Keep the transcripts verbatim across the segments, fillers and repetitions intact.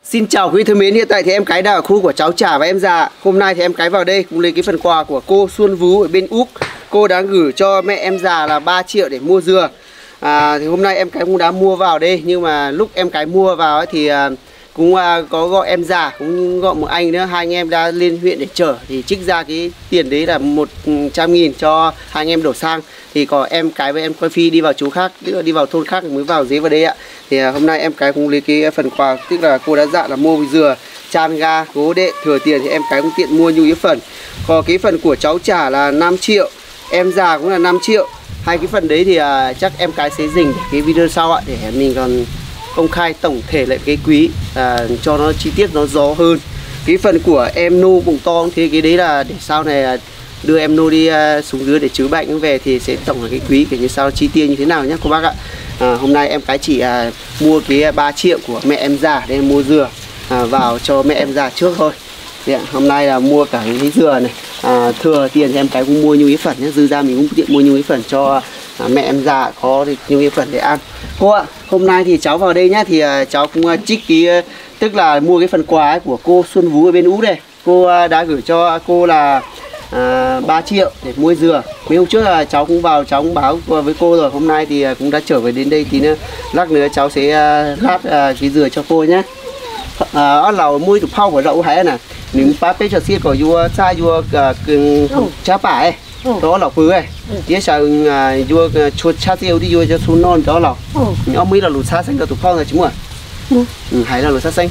Xin chào quý vị thân mến, hiện tại thì em cái đang ở khu của cháu Trả và em già. Hôm nay thì em cái vào đây cũng lấy cái phần quà của cô Xuân Vú ở bên Úc. Cô đã gửi cho mẹ em già là ba triệu để mua dừa. à, Thì hôm nay em cái cũng đã mua vào đây. Nhưng mà lúc em cái mua vào ấy thì à, cũng à, có gọi em già, cũng gọi một anh nữa. Hai anh em đã lên huyện để chở. Thì trích ra cái tiền đấy là một trăm nghìn cho hai anh em đổ sang. Thì có em cái với em quay phi đi vào chỗ khác, tức là đi vào thôn khác mới vào dế vào đây ạ. Thì à, hôm nay em cái cũng lấy cái phần quà, tức là cô đã dặn là mua dừa, chan ga, gố đệ, thừa tiền thì em cái cũng tiện mua nhu yếu phần. Còn cái phần của cháu Trả là năm triệu, em già cũng là năm triệu. Hai cái phần đấy thì à, chắc em cái sẽ dình cái video sau ạ, để mình còn công khai tổng thể lại cái quý à, cho nó chi tiết nó rõ hơn. Cái phần của em nô bụng to thì cái đấy là để sau này đưa em nô đi uh, xuống dưới để chữa bệnh về thì sẽ tổng là cái quý kiểu như sau chi tiêu như thế nào nhé cô bác ạ. À, hôm nay em cái chỉ uh, mua cái ba triệu của mẹ em già để em mua dừa uh, vào cho mẹ em già trước thôi. Thì, uh, hôm nay là mua cả cái dừa này, uh, thừa tiền thì em cái cũng mua nhu yếu phần nhé, dư ra mình cũng tiện mua nhu yếu phần cho uh, mẹ em già có nhu yếu phần để ăn. Cô ạ, hôm nay thì cháu vào đây nhá, thì uh, cháu cũng uh, trích cái uh, tức là mua cái phần quà ấy của cô Xuân Vú ở bên Úc đây. Cô uh, đã gửi cho cô là À, ba triệu để mua dừa. Mấy hôm trước là cháu cũng vào, cháu cũng báo với cô rồi. Hôm nay thì cũng đã trở về đến đây, tí nữa lát nữa cháu sẽ uh, lát uh, cái dừa cho cô nhé. Ở lầu mua tụi phong của đậu hay nè, những ba pê cho xiết của vua xa vua cha phải đó là phứ ấy. Tiếp sau vua chuột cha tiêu đi vua cho xuống non đó là ông mới là lụt xa xanh của tụi phong rồi chứ mà. Ừ, hay là lụt xa xanh.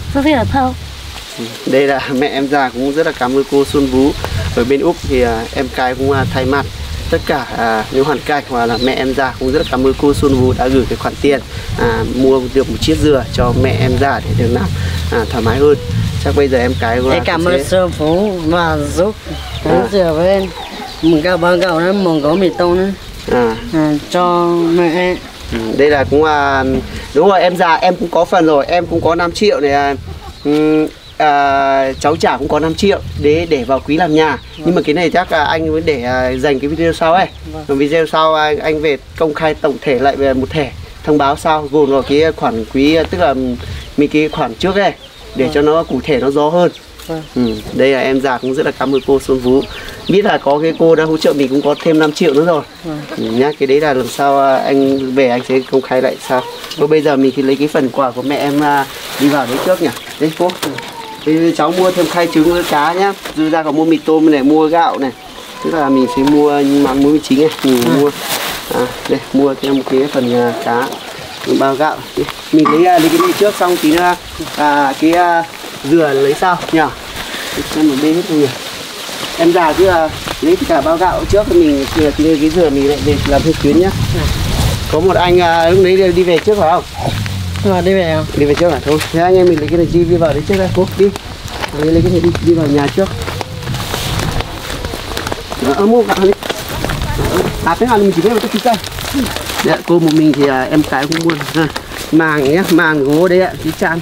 Đây là mẹ em già, cũng rất là cảm ơn cô Xuân Vú ở bên Úc. Thì à, em cái cũng à, thay mặt tất cả à, những hoàn cảnh hoặc là mẹ em già cũng rất là cảm ơn cô Xuân Vú đã gửi cái khoản tiền à, mua được một chiếc dừa cho mẹ em già để được làm à, thoải mái hơn. Chắc bây giờ em cái cũng cảm ơn Xuân Vú và giúp uống dừa với em. Mình cao bao gạo nó mong có mì tôm nữa à. À, cho mẹ em. Ừ, đây là cũng à, đúng rồi, em già em cũng có phần rồi, em cũng có năm triệu này. À, um, À, cháu Trả cũng có năm triệu để để vào quý làm nhà. Vâng. Nhưng mà cái này chắc là anh mới để à, dành cái video sau ấy. Vâng. Video sau anh, anh về công khai tổng thể lại về một thẻ thông báo sau gồm vào cái khoản quý, tức là mình cái khoản trước ấy để vâng. cho nó cụ thể nó rõ hơn. Vâng. Ừ, đây là em già cũng rất là cảm ơn cô Xuân Vú. Biết là có cái cô đã hỗ trợ mình cũng có thêm năm triệu nữa rồi. Vâng. Ừ, nhá, cái đấy là lần sau anh về anh sẽ công khai lại sau. Vâng. Bây giờ mình thì lấy cái phần quà của mẹ em đi vào đấy trước nhỉ. Đấy cô. Thì cháu mua thêm khay trứng với cá nhá. Dư ra còn mua mì tôm này, mua gạo này. Tức là mình sẽ mua mắm muối chính này. Mình ừ. mua à, đây, mua thêm một cái phần uh, cá, bao gạo. Mình lấy, uh, lấy cái này trước xong tí nữa à, cái uh, dừa lấy sau nhỉ. Xem một bên hết rồi nhỉ. Em già cứ uh, lấy tất cả bao gạo trước thì mình thì cái dừa mình lại về làm theo tuyến nhá. Ừ. Có một anh uh, lúc đấy đi về trước phải không? Rồi đi về không? Đi về trước à? Thôi, thế anh em mình lấy cái này đi, đi vào đấy trước đây, cô, đi. Lấy, lấy cái này đi, đi vào nhà trước. Ở mua gạo đi. À, cái này mình chỉ biết một cái cây. Dạ, cô một mình thì à, em cái cũng mua. À, màng nhé, màng gỗ đấy ạ, cái chan.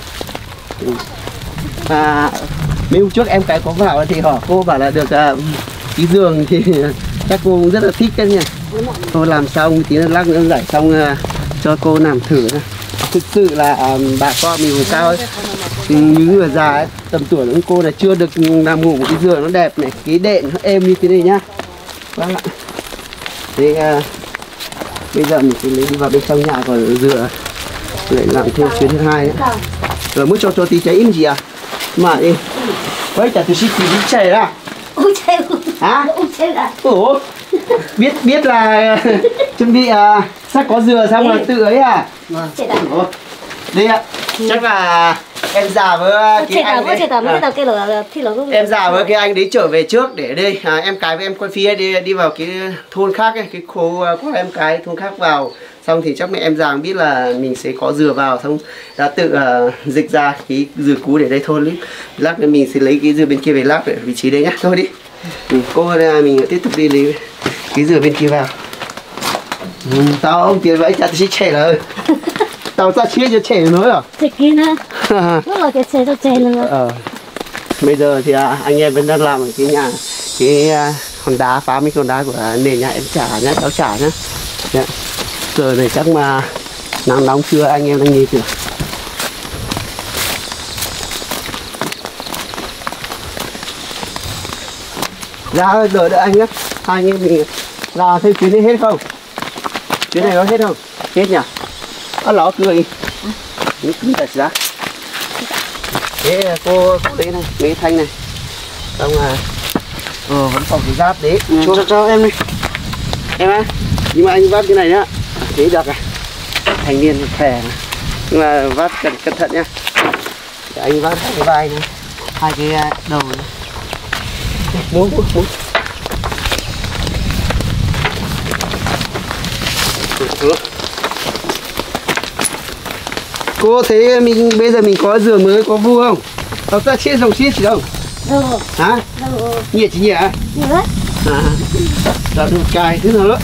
À, mấy hôm trước em cái có vào thì hỏi cô bảo là được à, cái giường thì chắc cô cũng rất là thích cái nha. Thôi làm xong tí nữa lát nữa giải xong à, cho cô làm thử này. Thực sự là um, bà con mình vùng cao ấy, những người già ấy, tầm tuổi của cô là chưa được làm ngủ một cái giường nó đẹp này, cái đệm nó êm như thế này nhá. Vâng ạ. Thế uh, bây giờ mình sẽ lấy đi vào bên trong nhà còn dừa lại làm thêm chuyến thứ hai nữa. Rồi mới cho cho tí cháy im gì à? Mà đi. Vậy chả từ xí tí chảy ra. Ôi trời. Hả? Ôi trời ạ. Ủa? Biết biết là chuẩn bị uh, sắp có dừa xong rồi tự ấy à? Vâng. Đây ạ. Chắc là em già với cái anh đấy. À. Em già với cái anh đấy trở về trước để đây à, em cái với em quay phi đi đi vào cái thôn khác ấy, cái khu của em cái thôn khác vào. Xong thì chắc mẹ em già biết là mình sẽ có dừa vào, xong đã tự uh, dịch ra cái dừa cũ để đây thôi. Lát nữa mình sẽ lấy cái dừa bên kia về lát ở vị trí đấy nhá. Thôi đi. Ừ, cô mình tiếp tục đi lấy cái dừa bên kia vào. Ừ, tao ông tiền vậy chặt sẽ trẻ rồi. Tao ra chia cho trẻ nữa à? Trẻ kia nữa. Lúc là cái trẻ cho trẻ nữa. Ờ. Bây giờ thì à, anh em vẫn đang làm ở cái nhà, cái à, hòn đá, phá mấy hòn đá của à, nền nhà em Trả nhá, cháu Trả nhá. Dạ. Giờ này chắc mà nắng nóng chưa anh em đang nhìn kìa. Ra giờ đợi anh nhé. Hai anh em mình là thêm chuyến này hết không? Chuyến này có hết không? Hết nhỉ? Có ló cười. Nó cứ đặt ra. Thế cô đấy này, mấy thanh này. Xong là ờ vẫn còn cái giáp đấy. Ừ, cho, cho em đi. Em á, nhưng mà anh vắt cái này nhá. Thế được này. Thành niên khỏe mà. Nhưng mà vắt cẩn cẩn thận nhá. Để anh vắt cái vai này, hai cái đầu này. Muốn muốn muốn. Cô thấy mình bây giờ mình có giường mới có vu không? Có ta chia dòng chia chỉ đâu? Đâu. Hả? Đâu. Nhiệt chỉ nhiệt hả? Nhiều lắm. À, là được cài thứ nữa.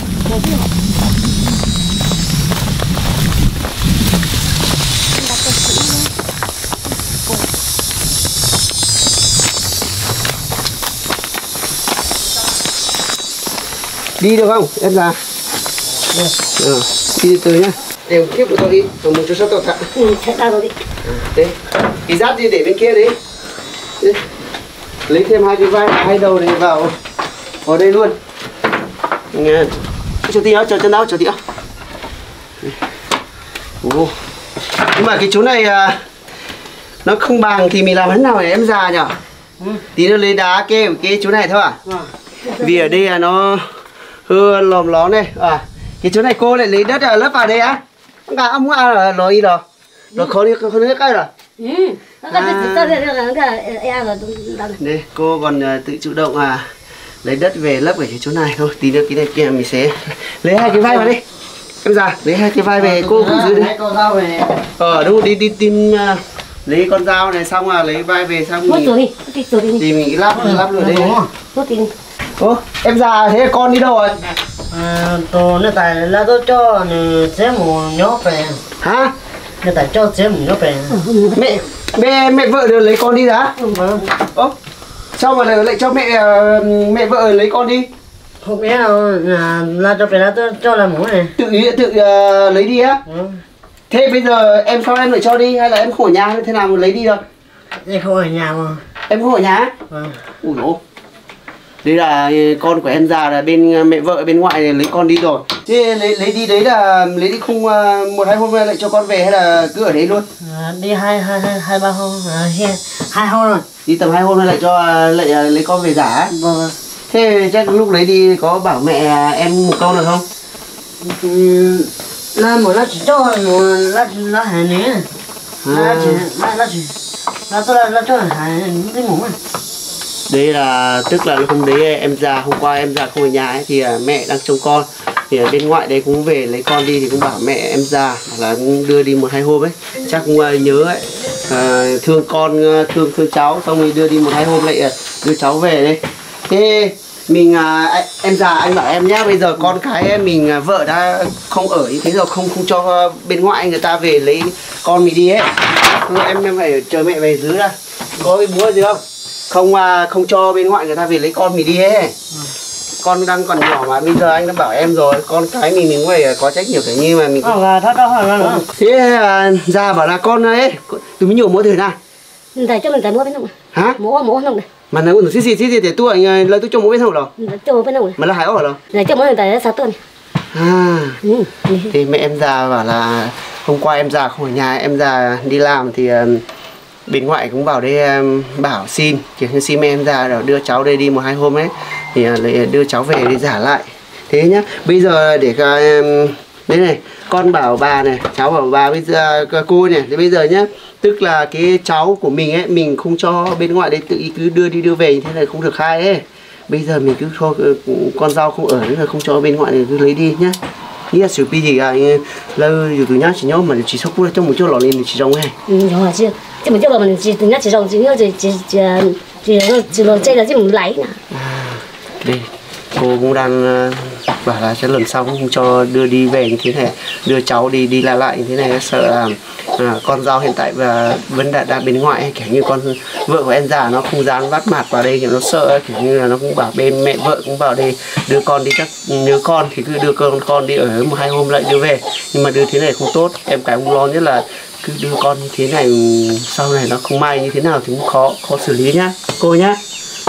Đi được không? Em ra. Được. Ừ. Đi từ nhá. Đều tiếp của tôi đi. Rồi một chút sắp tôi thả. Ừ, thật ra rồi đi. À, đây. Cái giáp đi để bên kia đi. Đi. Lấy thêm hai cái vai, hai đầu này vào vào đây luôn. Nghe. Cho tí áo, cho chân áo, cho tí áo. Ồ. Nhưng mà cái chỗ này à, nó không bằng thì mình làm thế nào để em già nhỉ? Ừ. Tí nữa lấy đá kê cái chỗ này thôi à? Ừ. Vì ở đây là nó hư lòm ló này. À, cái chỗ này cô lại lấy đất à, lấp vào đây á? Cả ông là nó đi rồi. Nó khó đi khó đi cái rồi. Ừ. Nó có tự tự tự cái e là đây cô còn tự chủ động à lấy đất về lấp ở cái chỗ này thôi. Tí nữa cái này kia mình sẽ lấy hai cái vai vào đi. Em già lấy hai cái vai về cô cũng giữ đi. Ờ đúng đi đi tìm uh, lấy con dao này xong là lấy vai về xong mình thì mình lắp lắp rồi đây. Ô em già thế con đi đâu rồi? À, tôi nó tại là tôi cho chế một nhóc về. Hả? Nó tại cho chế một nhóc về. Mẹ mẹ mẹ vợ được lấy con đi đã? Vâng. Ố sao mà lại, lại cho mẹ mẹ vợ lấy con đi? Không biết đâu, là, là cho phải là tôi cho làm mũi này. Tự ý tự uh, lấy đi á? Ừ. Thế bây giờ em sao em lại cho đi hay là em không ở nhà hay thế nào mà lấy đi được? Em không ở nhà mà. Em không ở nhà? Vâng. Ui dồi. Đấy là con của em già là bên mẹ vợ bên ngoại này lấy con đi rồi. Thế lấy lấy đi đấy là lấy đi không uh, một hai hôm lại cho con về hay là cứ ở đấy luôn? À, đi hai hai hai hai ba hôm, à, hai, hai hôm rồi. Đi tầm hai hôm lại cho lại uh, lấy con về giả. Vâng vâng. Thế chắc lúc lấy đi có bảo mẹ em một câu được không? Ừ, là một là chỉ cho một là là hai nữa. Là chỉ là là chỉ là tôi là là cho hai cái mũ này. Đấy là tức là hôm đấy em già hôm qua em già không ở nhà ấy, thì mẹ đang trông con thì ở bên ngoại đấy cũng về lấy con đi thì cũng bảo mẹ em già là cũng đưa đi một hai hôm ấy chắc cũng nhớ ấy à, thương con thương thương cháu xong rồi đưa đi một hai hôm lại đưa cháu về đây. Thế mình à, em già anh bảo em nhá bây giờ con cái em mình vợ đã không ở như thế rồi không không cho bên ngoại người ta về lấy con mình đi ấy em em phải chờ mẹ về dưới ra có cái búa gì không? Không không cho bên ngoại người ta về lấy con mình đi ấy. Ừ. Con đang còn nhỏ mà bây giờ anh đã bảo em rồi con cái mình mình phải có trách nhiệm phải như mà mình là thật đâu hả nó thế ra bảo là con ấy từ mới nhiều mỗi thời nào tại cho mình tại mua bên không hả mua mua không này mà nó xí xí xí để tôi anh lấy tôi cho mỗi bên không rồi cho bên không mà là hải ổ rồi này cho mỗi tại sáu tuần à ừ. Thì mẹ em già bảo là hôm qua em già không ở nhà em già đi làm thì bên ngoại cũng vào đây um, bảo xin kiểu như xin em ra rồi đưa cháu đây đi một hai hôm ấy thì uh, lại đưa cháu về đi giả lại thế nhá. Bây giờ để um, đấy này con bảo bà này cháu bảo bà bây giờ uh, cô này thì bây giờ nhá tức là cái cháu của mình ấy mình không cho bên ngoại đấy tự ý cứ đưa đi đưa về như thế này không được khai ấy. Bây giờ mình cứ cho uh, con dao không ở nữa là không cho bên ngoại này cứ lấy đi nhá. Nghĩa sự bây giờ lâu rồi từ nhá chỉ nhớ mà chỉ sốc trong một chỗ lò lên thì chỉ trong này. Ừ rồi chứ. Chứ mình chỗ là mình chỉ từ nhá chỉ trong chỉ nhớ chỉ chỉ chỉ chỉ chỉ lò chơi là chứ mình lấy nè. À, đây cô cũng đang uh, bảo là cái lần sau cũng không cho đưa đi về như thế này, đưa cháu đi đi lại lại như thế này sợ là à, con dao hiện tại và vẫn đã, đã bên ngoại kiểu như con vợ của em già nó không dám vắt mặt vào đây thì nó sợ kiểu như là nó cũng bảo bên mẹ vợ cũng bảo đây đưa con đi chắc nhớ con thì cứ đưa con con đi ở một hai hôm lại đưa về nhưng mà đưa thế này không tốt em cái cũng lo nhất là cứ đưa con như thế này sau này nó không may như thế nào thì cũng khó khó xử lý nhá cô nhá. Ừ.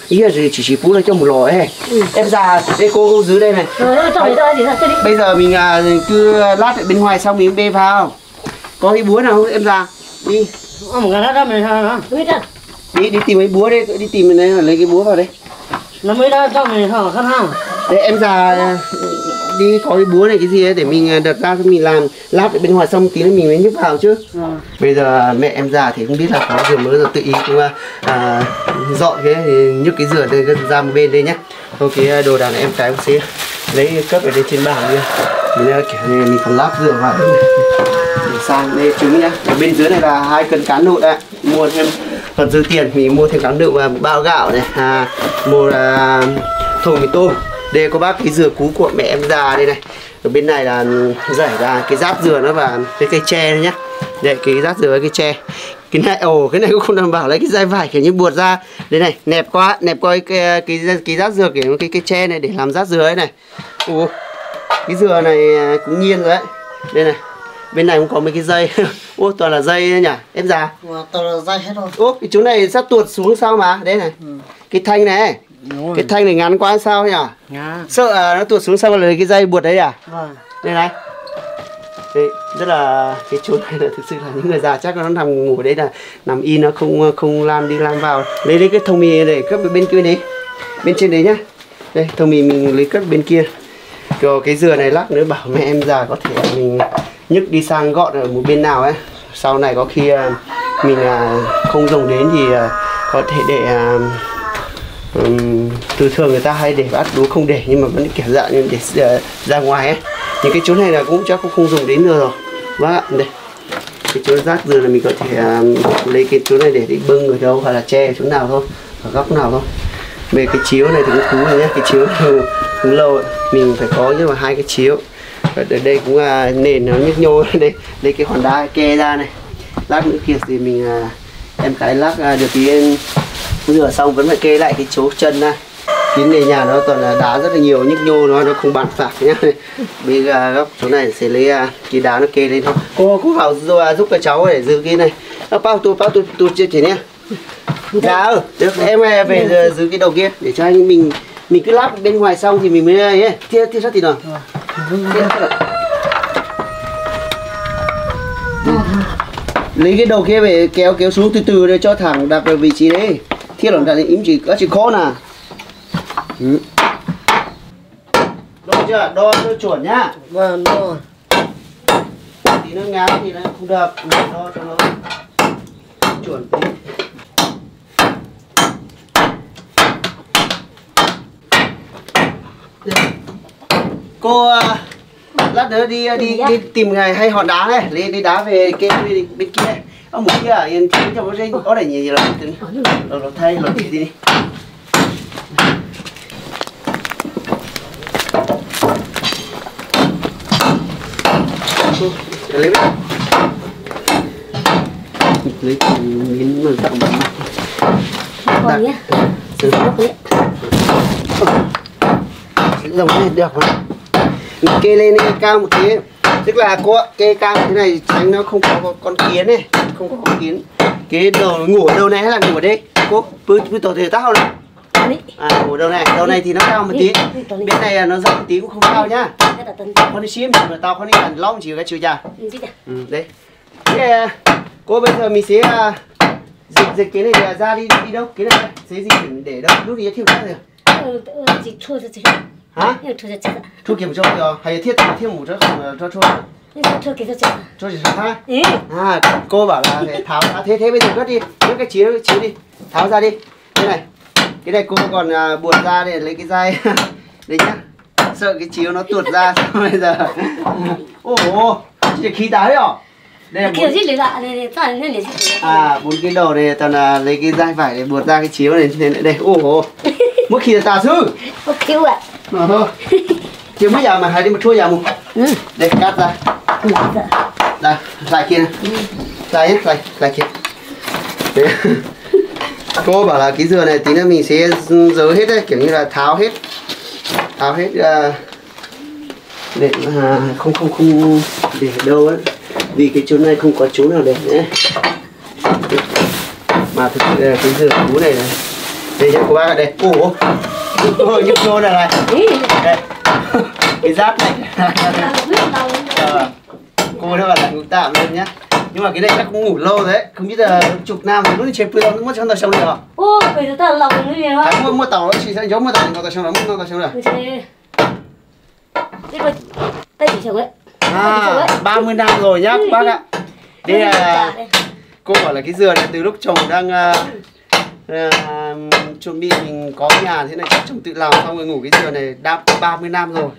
ý là chỉ chỉ phú là cho một lò ấy. Ừ. Em già đây cô, cô dưới đây này. Rồi cho người ta gì thật đi. Bây giờ mình à, cứ lát ở bên ngoài xong mình bê vào. Có cái búa nào không em già? Đi. Ông cái đó mình sao Đi đi tìm cái búa đây, đi tìm mình đây lấy cái búa vào đây. Nó mới ra cho mình hả khăn hang. Đấy em già đi có cái búa này cái gì ấy để mình đặt ra cho mình làm lát ở bên ngoài xong tí nữa mình mới nhúc vào chứ. À. Bây giờ mẹ em già thì không biết là có dừa mới rồi tự ý cũng à, dọn cái nhúc cái dừa đây ra một bên đây nhá. Thôi cái đồ đạc này em cái một xíu lấy cấp ở đây trên bàn kia. Mình kiểu này mình còn lát dừa vào để sang đây trứng nhá. Ở bên dưới này là hai cân cán nụt ạ. Mua thêm còn dư tiền mình mua thêm cán nụt và bao gạo này, à, mua là thùng mì tôm. Đây có bác cái dừa cú của mẹ em già đây này. Ở bên này là giải ra cái rát dừa nó và cái cây tre này nhá. Đây cái rát dừa với cái tre. Cái này ồ cái này cũng không đảm bảo lấy cái dây vải kiểu như buột ra. Đây này nẹp quá, nẹp qua cái cái cái, cái rát dừa kiểu cái cái tre này để làm rát dừa ấy này. Ồ cái dừa này cũng nhiên rồi đấy. Đây này. Bên này cũng có mấy cái dây. Ô toàn là dây nhỉ em già. Toàn là dây hết rồi. Ô cái chỗ này sắp tuột xuống sao mà. Đây này. Ừ. Cái thanh này. Cái thanh này ngắn quá sao nhỉ? Ngà. Sợ à, nó tuột xuống sao là cái dây buột đấy à? Vâng. Đây này. Đây, rất là cái chỗ này là thực sự là những người già chắc nó nằm ngủ đấy là nằm in nó không không lan đi lan vào. Lấy lấy cái thùng mì để cất bên kia đấy. Bên trên đấy nhá. Đây thùng mì mình lấy cất bên kia. Rồi cái dừa này lát nữa bảo mẹ em già có thể mình nhấc đi sang gọn ở một bên nào ấy. Sau này có khi mình không dùng đến thì có thể để um, từ thường người ta hay để bát đũa không để nhưng mà vẫn kiểu dạng như để ra ngoài ấy. Những cái chỗ này là cũng chắc cũng không dùng đến nữa rồi. Vâng ạ, đây cái chỗ rác dừa là mình có thể uh, lấy cái chỗ này để đi bưng ở đâu hoặc là che ở chỗ nào thôi, ở góc nào thôi. Về cái chiếu này thì cũng thú rồi nhé, cái chiếu cũng lâu ấy. Mình phải có nhưng mà hai cái chiếu. Ở đây cũng là nền nó nhức nhô. Đây đây cái hòn đá kê ra này. Lát nữa kia thì mình uh, em cái lát uh, được tí rửa xong vẫn phải kê lại cái chỗ chân này. Cái nền nhà nó toàn là đá rất là nhiều nhức nhô, nó nó không bàn phạc nhá. Bây giờ góc chỗ này sẽ lấy uh, cái đá nó kê lên thôi. Cô cô vào uh, giúp các cháu để giữ cái này. À, bao tôi bao tôi tôi chưa chỉ nhé. Dạ ừ, được em về giờ giữ cái đầu kia để cho anh mình mình cứ lắp bên ngoài xong thì mình mới ấy thiết thiết sắt thì nào. Lấy cái đầu kia về kéo kéo xuống từ từ để cho thẳng đặt vào vị trí đấy. Thiết là đặt im chỉ có chỉ khó nè. Ừ. Đo chưa? Đo cho chuẩn nhá. Vâng, đo. Tí nó ngáo thì nó không được. Đo cho nó chuẩn tí. Cô lát nữa đi đi đi tìm ngày hay hòn đá này, lấy đi đá về kê bên, bên kia. Ông muốn kia à, yên cho nó dây có để gì rồi từ đi. Rồi nó thay rồi đi đi. Lấy lấy lấy miếng mà tặng bạn. Còn nhé. Sử dụng này được mà. Mình kê lên cao một tí. Tức là cô kê cao thế này tránh nó không có con kiến này, không có con kiến. Cái đầu ngủ ở đâu này hay là ngủ ở đây? Cô cứ cứ tổ thể tao này. À ngủ đâu này, đầu này thì nó cao một tí. Bên này nó rộng một tí cũng không cao nhá. Con đi xím mà tao con đi ăn long chỉ cái chữ chả. Ừ đấy. Thế cô bây giờ mình sẽ dịch dịch cái này ra đi đi đâu? Cái này sẽ dịch để đâu? Lúc thì thiêu ra rồi. Chị chua cho chị. Hả? Chua cho chị. Chua kiểm cho rồi, hay thiết thiết một chút không cho chua. Chua kiểm cho chị. Chua chỉ sao ha? À cô bảo là để tháo à, thế thế bây giờ cất đi, nhấc cái chiếu chiếu đi, tháo ra đi. Đây này, cái này cô còn à, buồn ra để lấy cái dây đây nhá. Sợ cái chiếu nó tuột ra bây giờ. Ồ, chỉ khí đá đấy à? Đây là kiểu gì lửa này này toàn nên để gì? À, bốn cái đầu này toàn là lấy cái dây vải để buộc ra cái chiếu này như thế này đây. Ồ, mỗi khi là tà sư. Ok ạ. Mà thôi. Chiếu mấy giờ mà hay đi một chua giờ một. Ừ. Đây cắt ra. Đây, lại kia này. Lại nhé, lại, lại kia. Đấy. Cô bảo là cái dừa này tí nữa mình sẽ dỡ hết đấy, kiểu như là tháo hết. Tháo hết uh, để uh, không không không để đâu ấy. Vì cái chỗ này không có chỗ nào để nữa. Mà thực sự là cái dừa cú này này Đây cho cô bác ở đây. Ủa, ôi nhức nhô này này. Đây. Cái giáp này. Ờ, cô nó là ngủ tạm luôn nhá. Nhưng mà cái này chắc cũng ngủ lâu đấy, không biết là chục năm rồi, lúc chơi pui đâu, mất trong tàu sông được hả? Ô, bây giờ ta lòng nó gì đó. Mua mua tàu nó chỉ sẽ giống mua tàu tàu sông đó, mua tàu sông được. Đây là tay chỉ chồng ấy. À, ba mươi năm rồi nhá các bác ạ. Đây là cô bảo là cái dừa này từ lúc chồng đang uh, uh, chuẩn bị mình có nhà thế này chắc chồng tự làm xong rồi ngủ cái dừa này đã ba mươi năm rồi.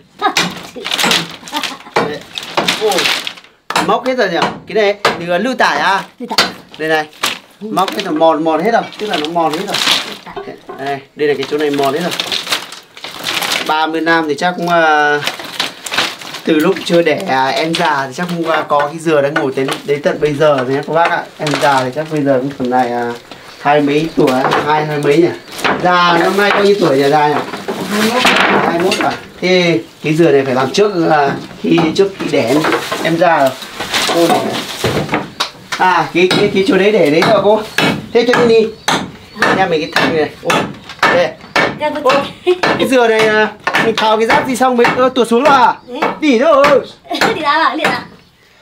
Ôi, móc hết rồi nhỉ? Cái này từ lưu tải à? Đây này, móc hết rồi, mòn mòn hết rồi, tức là nó mòn hết rồi. Đây, đây là cái chỗ này mòn hết rồi. ba mươi năm thì chắc cũng uh, từ lúc chưa đẻ à, em già thì chắc cũng uh, có cái dừa đang ngồi đến đến tận bây giờ rồi nhé các bác ạ. Em già thì chắc bây giờ cũng phần này uh, hai mấy tuổi, hai hai mấy nhỉ? Già năm nay bao nhiêu tuổi nhỉ già nhỉ? hai mươi mốt à? Thế cái dừa này phải làm trước là khi trước khi đẻ em, em già rồi. Cô để. À cái cái cái chỗ đấy để đấy rồi cô. Thế cho đi đi. Nha mình cái thằng này. Ôi, đây. Ôi, cái dừa này mình tháo cái rác gì xong mới uh, tuột xuống rồi à? Đỉ đâu rồi? Đi ra à? Liền à?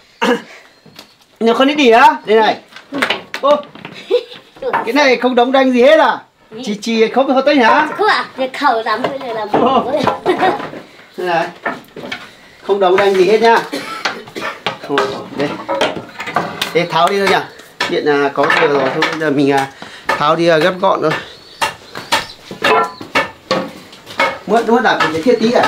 Nó không đi đỉ á? Đây này. Ô, cái này không đóng đanh gì hết à? Chỉ chỉ không có tay hả? Không à? Để khẩu làm cái này làm. Đây này. Không đóng đanh gì hết nhá. Ồ, đây. Đây tháo đi thôi nhỉ. Điện là có dừa rồi thôi, bây giờ mình à, tháo đi à, gấp gọn thôi. Muốn muốn đặt cái thiết tí à?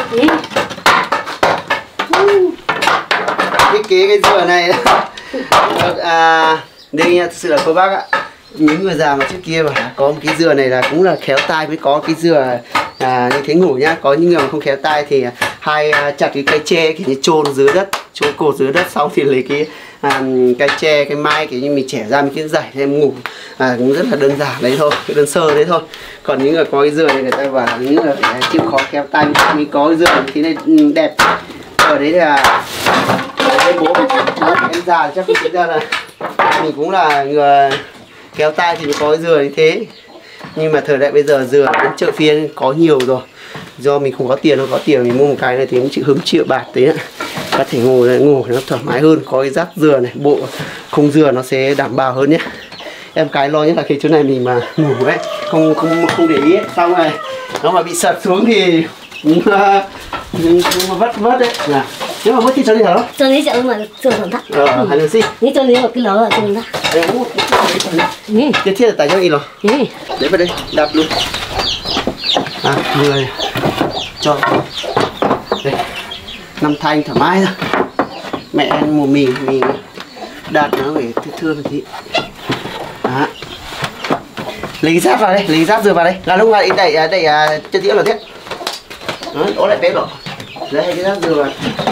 Thiết kế cái dừa này à, đây thực sự là cô bác ạ, những người già mà trước kia mà có một cái dừa này là cũng là khéo tay mới có cái dừa à, như thế ngủ nhá. Có những người mà không khéo tay thì hay à, chặt cái cây tre kiểu như chôn dưới đất, chôn cột dưới đất, xong thì lấy cái à, cây tre, cái mai kiểu như mình chẻ ra mình cái dải thì em ngủ à, cũng rất là đơn giản đấy thôi, đơn sơ đấy thôi. Còn những người có cái dừa này người ta bảo là những người phải chịu khó khéo tay mới có cái dừa thế này đẹp. Ở đấy là cái bố em già chắc thực ra là mình cũng là người kéo tay thì mới có cái dừa như thế. Nhưng mà thời đại bây giờ dừa đến chợ phiên có nhiều rồi, do mình không có tiền, không có tiền mình mua một cái này thì cũng chỉ hứng triệu bạc đấy ạ. Có thể ngồi ngủ nó thoải mái hơn, có cái rác dừa này, bộ khung dừa nó sẽ đảm bảo hơn nhé. Em cái lo nhất là cái chỗ này mình mà ngủ ấy, không không không để ý ấy, xong rồi nó mà bị sật xuống thì nhưng mà vất vất đấy là nếu mà vất thì cho đi hả? Cho đi chợ mà chợ thằng thắt. Ờ, hành gì? Ní cho đi một cái lỗ ở trong đó. Ní. Cái thiết là tại cho gì rồi? Ní. Đấy vào đây, đạp luôn. À, người cho đây năm thanh thoải mái thôi. Mẹ ăn mùa mì mình đạt nó phải thưa thưa một tí. Đó. Lấy cái giáp vào đây, lấy cái giáp dừa vào đây. Là lúc này đẩy đẩy chân đĩa vào thế. Đó, đó lại bé rồi. Đây cái giáp dừa vào.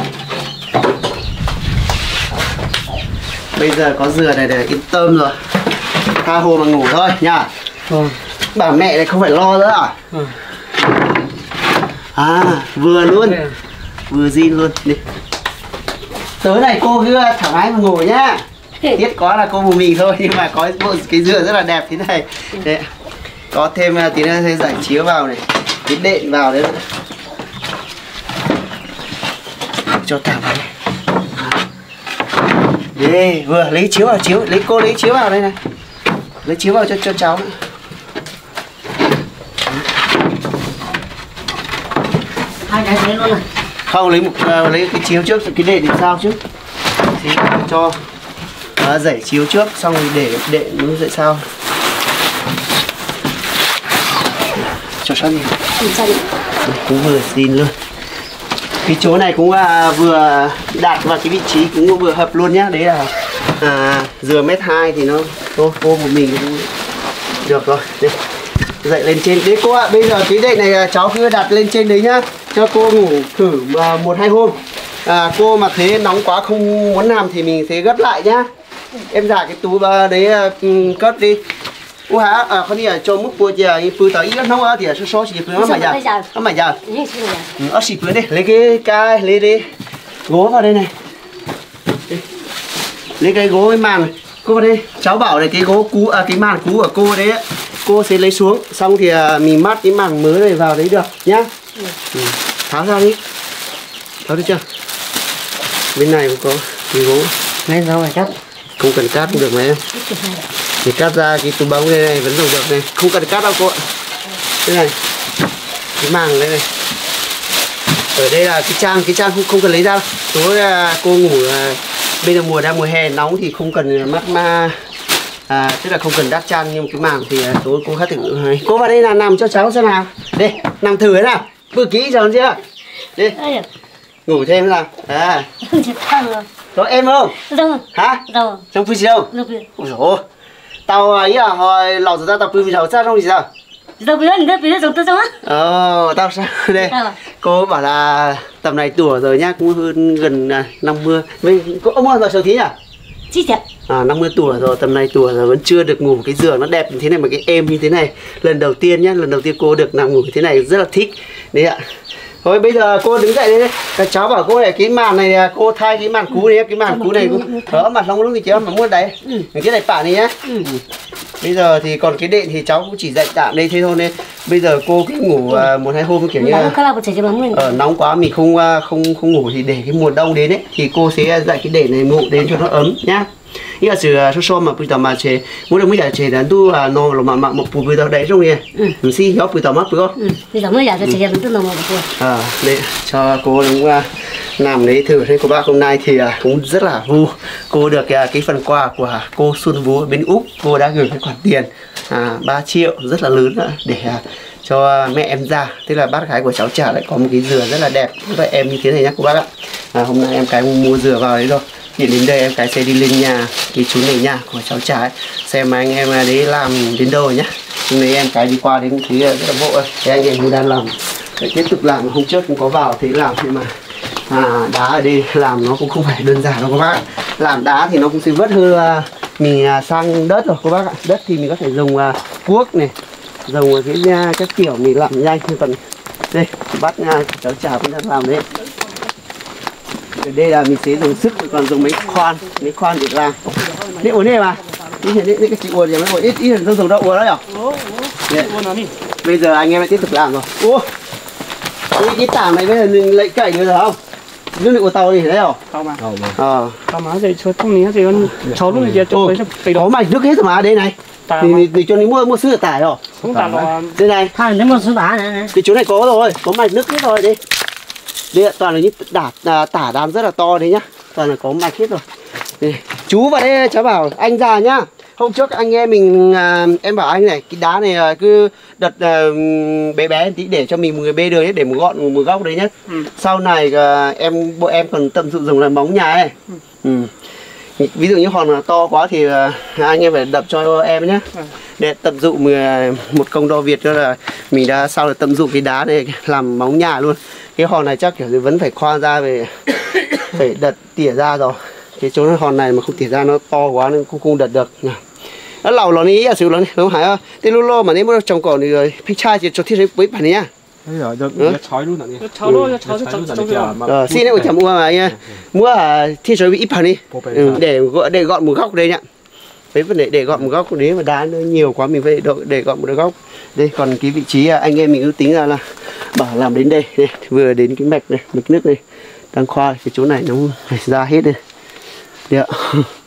Bây giờ có dừa này để yên tâm rồi. Tha hồ mà ngủ thôi nha. Ừ. Bà mẹ này không phải lo nữa à? Ừ. À, vừa luôn. Ừ. Vừa zin luôn. Đi. Tối này cô cứ thoải mái mà ngủ nhá. Thiết có là cô một mình thôi nhưng mà có bộ cái dừa rất là đẹp thế này. Đấy. Có thêm tí nữa thêm giải chiếu vào này. Cái đệm vào đấy. Cho thẳng vào đây. Đây, vừa lấy chiếu vào chiếu, lấy cô lấy chiếu vào đây này. Lấy chiếu vào cho cho cháu nữa. Hai cái thế luôn này. Không, lấy một uh, lấy cái chiếu trước, cái đệm làm sao chứ? Thì cho uh, dãy chiếu trước xong rồi để đệm nó dậy sao? Cho sao đi. Cũng vừa xin luôn. Cái chỗ này cũng uh, vừa đặt vào cái vị trí cũng vừa hợp luôn nhá. Đấy là à, dừa mét hai thì nó cô cô một mình cũng được rồi. Đây. Dậy lên trên đấy cô ạ. À, bây giờ cái đệm này cháu cứ đặt lên trên đấy nhá, cho cô ngủ thử uh, một hai hôm. À, cô mà thấy nóng quá không muốn làm thì mình sẽ gấp lại nhá. Em giả cái túi đấy uh, cất đi. Ủa hả? À, con đi ở cho mức bùa giờ bùa tao ít lắm không á thì số số chỉ bùa nó mà giờ. Nó mà giờ. Ừ, ở xịt bùa đi, lấy cái cái lấy đi. Gỗ vào đây này. Đây. Lấy cái gỗ với màn. Cô vào đây. Cháu bảo này cái gỗ cũ à cái màn cũ của cô đấy cô sẽ lấy xuống, xong thì uh, mình mát cái mảng mớ này vào đấy được nhá. Ừ. Ừ. Tháo ra đi, tháo được chưa? Bên này cũng có cái gỗ. Mấy rau này cắt. Không cần cắt cũng được mà em. Thì cắt ra cái túi bóng này, này vẫn dùng được này, không cần cắt đâu cô ạ. Đây này, cái màng đây này. Ở đây là cái trang, cái trang không không cần lấy ra. Tối cô ngủ bây giờ mùa đang mùa hè nóng thì không cần mát ma, à, tức là không cần đắp chăn, nhưng cái màng thì tối cô hát thử. Cô vào đây là nằm cho cháu xem nào. Đây, nằm thử thế nào. Vừa kỹ rồi chưa? Đi. Ngủ thêm nào. À. Có em không? Đâu. Hả? Đâu. Trong phi gì đâu? Đâu. Ôi dồi ôi. Tao ấy à, hồi lò ra tao phi sao sao không gì sao? Đâu biết nữa, biết giống tôi sao á? Ờ, tao sao đây? Cô bảo là tầm này tuổi rồi nhá, cũng hơn gần năm mươi. Mình có ông bao giờ thí nhỉ? Chị ạ. À, năm mươi tuổi rồi, tầm này tuổi rồi vẫn chưa được ngủ cái giường nó đẹp như thế này mà cái êm như thế này. Lần đầu tiên nhá, lần đầu tiên cô được nằm ngủ thế này rất là thích. Đấy ạ. Thôi bây giờ cô đứng dậy đi. Các cháu bảo cô này cái màn này cô thay cái màn cũ này, cái màn cũ này thở mặt không lúc thì cháu mà muốn đấy. Ừ. Cái này phản này nhá. Ừ. Bây giờ thì còn cái đệm thì cháu cũng chỉ dạy tạm đây thế thôi nên bây giờ cô cứ ngủ uh, một hai hôm kiểu như là ở nóng quá mình không uh, không không ngủ thì để cái mùa đông đến ấy thì cô sẽ dạy cái đệm này ngủ đến cho nó ấm nhá. Ý là sự số số mà bây giờ mà chế muốn được mấy giờ chế đến tu à nó mà mà một bây giờ đấy trong này mình xí gió bây giờ mất phải không? Bây giờ mới giờ chế đến tu nó một buổi. À để cho cô đúng qua làm đấy thử thấy cô bác hôm nay thì cũng rất là vui. Cô được cái phần quà của cô Xuân Vũ ở bên Úc, cô đã gửi cái khoản tiền à, ba triệu rất là lớn để cho mẹ em ra, tức là bác gái của cháu trả lại có một cái dừa rất là đẹp với em như thế này nhá cô bác ạ. À, hôm nay em cái mua dừa vào đấy rồi. Thì đến đây em cái sẽ đi lên nhà cái chú này nhà của cháu trai xem mà anh em đấy làm đến đâu rồi nhá. Hôm nay em cái đi qua đến thấy rất là vội. Thế anh em cũng đang làm để tiếp tục làm, hôm trước cũng có vào thì làm nhưng mà à, đá ở đây làm nó cũng không phải đơn giản đâu các bác. Làm đá thì nó cũng sẽ vất hơn mình sang đất rồi các bác ạ. Đất thì mình có thể dùng uh, cuốc này, dùng cái uh, các kiểu mình làm nhanh hơn. Còn đây bắt uh, cháu trai cũng đang làm đấy. Ở đây là mình sẽ dùng sức, còn dùng mấy khoan, mấy khoan để làm. Đấy ổn đây mà. Đi hiện đấy, cái chị uốn thì mới ít ít là dùng đâu uốn đấy à? Bây giờ anh em lại tiếp tục làm rồi. Ô, cái, cái tảng này bây giờ mình lấy cày nữa rồi không? Nước liệu của tàu gì đấy không? Không mà. Ờ. Tao má rồi cho trong này thì con cháu lúc này cho mấy cái có mạch nước hết rồi mà đây này. Thì, thì cho đi mua mua sữa tải rồi. Không tải rồi. Đây này. Hai đến mua sữa tải này. Cái chỗ này có rồi, có mạch nước hết rồi đi. Đây toàn là những đả à, tả đám rất là to đấy nhá, toàn là có mạch hết rồi. Đây. Chú vào đây cháu bảo anh già nhá. Hôm trước anh em mình à, em bảo anh này cái đá này à, cứ đợt à, bé bé tí để cho mình một người bê được ấy, để một gọn một góc đấy nhá. Ừ. Sau này à, em bộ em còn tận dụng dùng là móng nhà này. Ừ. Ừ. Ví dụ như hòn là to quá thì à, anh em phải đập cho em nhé. Ừ. Để tận dụng một công đo Việt cho là mình đã sau là tận dụng cái đá này làm móng nhà luôn. Cái hòn này chắc kiểu gì vẫn phải khoan ra về phải đật tỉa ra rồi. Cái chỗ hòn này mà không tỉa ra nó to quá nên không không đật được. Nó lẩu nó ní à xíu nó không phải không? Thế lúc lo mà nếu mà trồng cỏ thì rồi phải chai thì cho thiết đấy với bạn nhá. Bây giờ giờ chói luôn nè. Chói luôn, chói chói chói. Ờ, xin em chậm mua mà anh mua à thiết rồi bị ít phần đi. Để để gọn một góc đây nhá. Đấy vấn đề để gọn một góc đấy mà đá nó nhiều quá mình phải để, để gọn một góc. Đây còn cái vị trí anh em mình cứ tính ra là bảo làm đến đây, đây vừa đến cái mạch này, mạch nước này đang khoa cái chỗ này nó phải ra hết đây. Đấy ạ.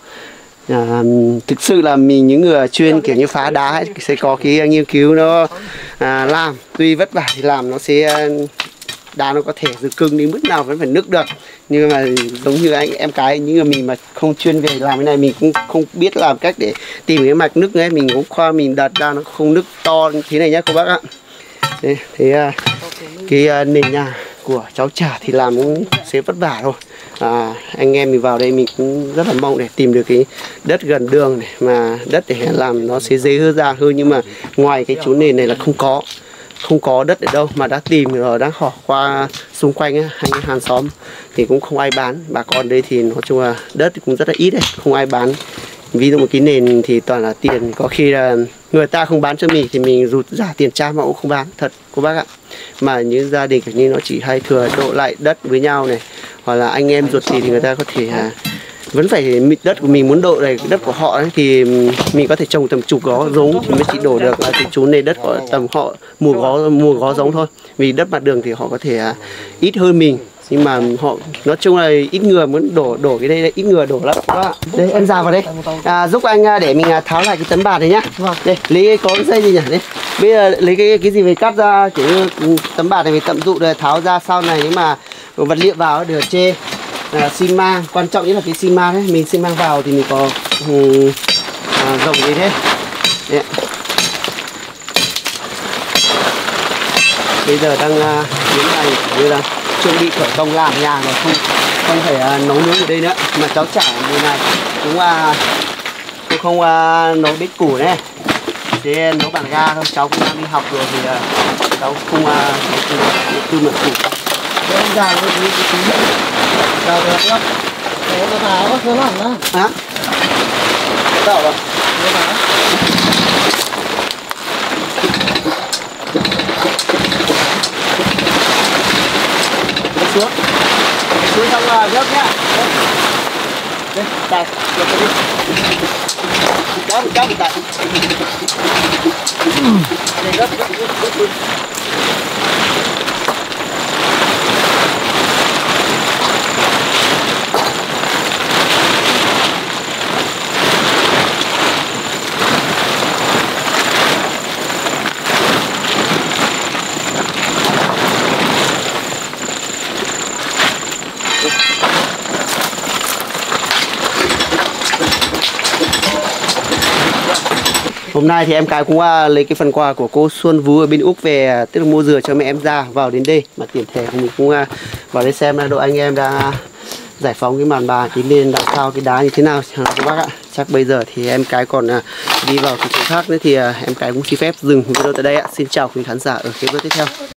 À, thực sự là mình những người chuyên kiểu như phá đá ấy, sẽ có cái nghiên cứu nó à, làm tuy vất vả thì làm nó sẽ đá nó có thể giữ cưng đến mức nào vẫn phải nứt được, nhưng mà giống như anh em cái những người mình mà không chuyên về làm cái này mình cũng không biết làm cách để tìm cái mạch nứt ấy, mình cũng khoa mình đặt ra nó không nứt to như thế này nhá các bác ạ. Đấy, thế cái nền nhà của cháu Trả thì làm cũng sẽ vất vả thôi. À, anh em mình vào đây mình cũng rất là mong để tìm được cái đất gần đường này, mà đất để làm nó sẽ dễ hơn ra hơn, nhưng mà ngoài cái chỗ nền này là không có không có đất ở đâu, mà đã tìm rồi đã hỏi qua xung quanh ấy, anh hàng xóm thì cũng không ai bán. Bà con đây thì nói chung là đất cũng rất là ít đấy, không ai bán. Ví dụ một cái nền thì toàn là tiền, có khi là người ta không bán cho mình thì mình rụt giả tiền cha mà cũng không bán thật cô bác ạ. Mà những gia đình kiểu như nó chỉ hay thừa độ lại đất với nhau này, hoặc là anh em ruột thì, thì người ta có thể à, vẫn phải đất của mình muốn đổ đầy đất của họ ấy, thì mình có thể trồng tầm chục gó giống thì mới chỉ đổ được là chú này đất của tầm họ mua gó mua gó giống thôi, vì đất mặt đường thì họ có thể ít hơn mình, nhưng mà họ nói chung là ít người muốn đổ đổ cái đây là ít người đổ lắm. Đây em ra vào đây, à, giúp anh để mình tháo lại cái tấm bạt này nhá. Đây lấy có cái dây gì nhỉ? Đây bây giờ lấy cái cái gì về cắt ra, kiểu như tấm bạt này mình tận dụng để tháo ra, sau này nếu mà vật liệu vào được chê à, xi măng, quan trọng nhất là cái xi măng đấy, mình xi măng vào thì mình có um, à, rộng gì thế. Đấy. Bây giờ đang uh, những này như là chuẩn bị khởi công làm nhà rồi, không không phải uh, nấu nướng ở đây nữa, mà cháu chả mùa này cũng uh, cũng không uh, nấu bếp củ này, thế nấu bằng ga thôi. Cháu cũng đang đi học rồi thì uh, cháu không uh, tư mật củ. Em già rồi đi tí nữa. Già được lắm. Đấy nó tháo nó lỏng đó. Hả? Đậu rồi. Xuống xuống xong là gấp nhá. Đây, đây, gấp đi. Kéo kéo bị tạt. Đây gấp gấp gấp gấp. Hôm nay thì em cái cũng uh, lấy cái phần quà của cô Xuân Vú ở bên Úc về, tức là mua dừa cho mẹ em ra vào đến đây mà tiền thẻ mình cũng uh, vào đây xem là đội anh em đã giải phóng cái màn bà tí lên đằng sau cái đá như thế nào các bác ạ. Chắc bây giờ thì em cái còn uh, đi vào cái chỗ khác nữa thì uh, em cái cũng xin phép dừng video tại đây ạ. Xin chào quý khán giả ở cái video tiếp theo.